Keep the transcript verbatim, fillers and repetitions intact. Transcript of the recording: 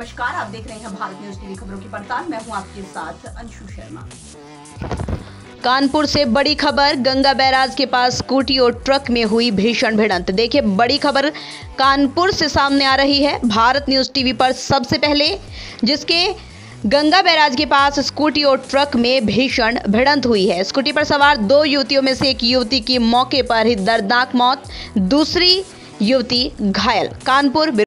नमस्कार, आप देख रहे हैं भारत न्यूज टीवी खबरों की पड़ताल। मैं हूं आपके साथ अंशु शर्मा। कानपुर से बड़ी खबर, गंगा बैराज के पास स्कूटी और ट्रक में हुई भीषण भिड़ंत। देखिए, बड़ी खबर कानपुर से सामने आ रही है भारत न्यूज टीवी पर सबसे पहले, जिसके गंगा बैराज के पास स्कूटी और ट्रक में भीषण भिड़ंत हुई है। स्कूटी पर सवार दो युवतियों में से एक युवती की मौके पर ही दर्दनाक मौत, दूसरी युवती घायल। कानपुर